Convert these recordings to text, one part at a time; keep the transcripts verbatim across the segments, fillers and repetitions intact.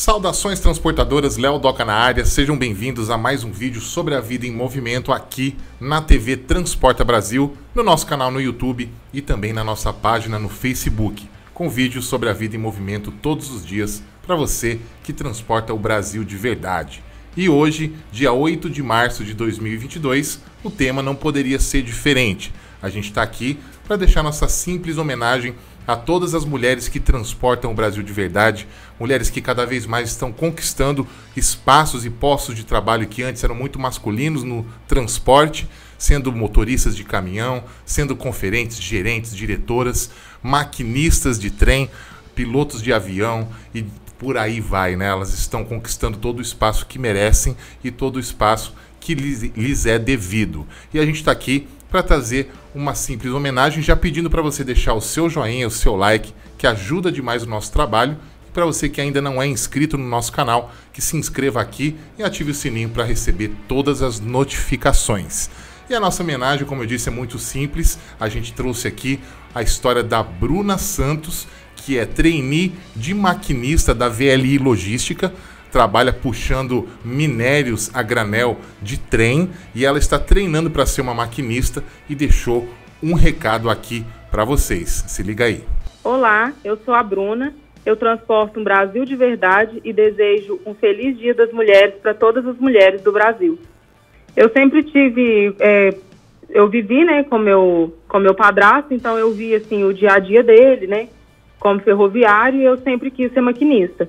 Saudações transportadoras, Léo Doca na área, sejam bem-vindos a mais um vídeo sobre a vida em movimento aqui na T V Transporta Brasil, no nosso canal no YouTube e também na nossa página no Facebook, com vídeos sobre a vida em movimento todos os dias para você que transporta o Brasil de verdade. E hoje, dia oito de março de dois mil e vinte e dois, o tema não poderia ser diferente. A gente está aqui para deixar nossa simples homenagem a todas as mulheres que transportam o Brasil de verdade, mulheres que cada vez mais estão conquistando espaços e postos de trabalho que antes eram muito masculinos no transporte, sendo motoristas de caminhão, sendo conferentes, gerentes, diretoras, maquinistas de trem, pilotos de avião e por aí vai, né? Elas estão conquistando todo o espaço que merecem e todo o espaço que lhes, lhes é devido. E a gente está aqui para trazer uma simples homenagem, já pedindo para você deixar o seu joinha, o seu like, que ajuda demais o nosso trabalho. E para você que ainda não é inscrito no nosso canal, que se inscreva aqui e ative o sininho para receber todas as notificações. E a nossa homenagem, como eu disse, é muito simples. A gente trouxe aqui a história da Bruna Santos, que é trainee de maquinista da V L I Logística, trabalha puxando minérios a granel de trem e ela está treinando para ser uma maquinista e deixou um recado aqui para vocês. Se liga aí. Olá, eu sou a Bruna, eu transporto um Brasil de verdade e desejo um feliz Dia das Mulheres para todas as mulheres do Brasil. Eu sempre tive, é, eu vivi, né, com meu, com meu padrasto, então eu vi assim o dia a dia dele, né, como ferroviário, e eu sempre quis ser maquinista.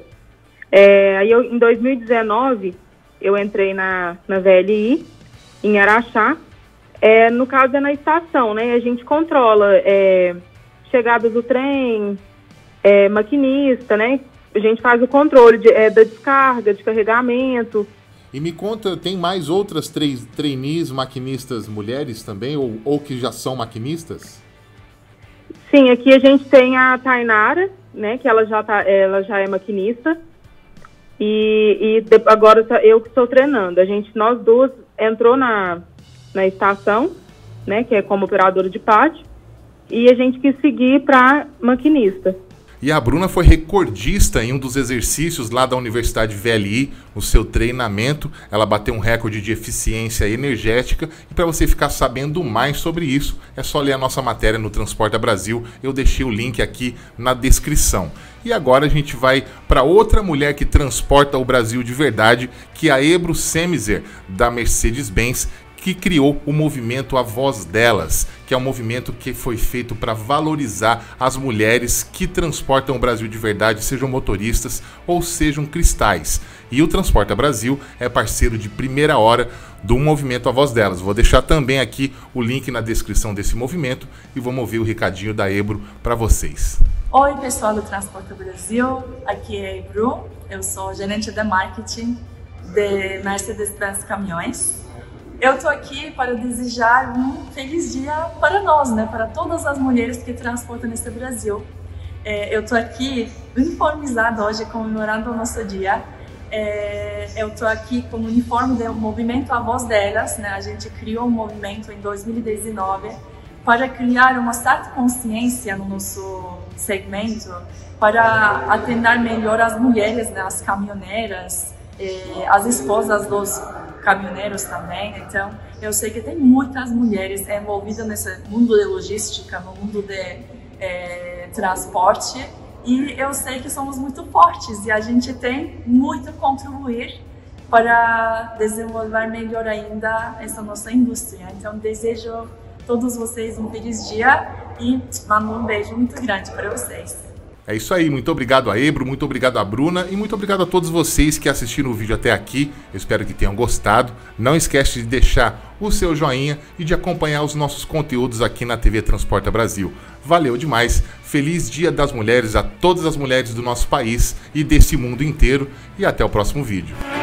É, aí eu, em dois mil e dezenove, eu entrei na, na V L I, em Araxá. É, no caso é na estação, né? A gente controla é, chegadas do trem, é, maquinista, né? A gente faz o controle de, é, da descarga, de carregamento. E me conta, tem mais outras três trainees maquinistas mulheres também, ou, ou que já são maquinistas? Sim, aqui a gente tem a Tainara, né? Que ela já, tá, ela já é maquinista. E, e agora eu que estou treinando. A gente, nós duas, entrou na, na estação, né, que é como operadora de pátio, e a gente quis seguir para maquinista. E a Bruna foi recordista em um dos exercícios lá da Universidade V L I, no seu treinamento. Ela bateu um recorde de eficiência energética. E para você ficar sabendo mais sobre isso, é só ler a nossa matéria no Transporta Brasil. Eu deixei o link aqui na descrição. E agora a gente vai para outra mulher que transporta o Brasil de verdade, que é a Ebru Semizer, da Mercedes-Benz, que criou o movimento A Voz Delas, que é um movimento que foi feito para valorizar as mulheres que transportam o Brasil de verdade, sejam motoristas ou sejam cristais. E o Transporta Brasil é parceiro de primeira hora do movimento A Voz Delas. Vou deixar também aqui o link na descrição desse movimento e vamos ouvir o recadinho da Ebru para vocês. Oi, pessoal do Transporta Brasil, aqui é a Ebru, eu sou gerente de marketing de Mercedes-Benz Caminhões. Eu estou aqui para desejar um feliz dia para nós, né? Para todas as mulheres que transportam nesse Brasil. É, eu estou aqui uniformizada hoje, comemorando o nosso dia. É, eu estou aqui com o uniforme do movimento A Voz Delas, né? A gente criou um movimento em dois mil e dezenove para criar uma certa consciência no nosso segmento, para atender melhor as mulheres, né? As caminhoneiras, é, as esposas dos caminhoneiros também. Então eu sei que tem muitas mulheres envolvidas nesse mundo de logística, no mundo de é, transporte, e eu sei que somos muito fortes e a gente tem muito a contribuir para desenvolver melhor ainda essa nossa indústria. Então desejo a todos vocês um feliz dia e mando um beijo muito grande para vocês. É isso aí, muito obrigado a Ebru, muito obrigado a Bruna e muito obrigado a todos vocês que assistiram o vídeo até aqui. Eu espero que tenham gostado. Não esquece de deixar o seu joinha e de acompanhar os nossos conteúdos aqui na T V Transporta Brasil. Valeu demais, feliz Dia das Mulheres a todas as mulheres do nosso país e desse mundo inteiro e até o próximo vídeo.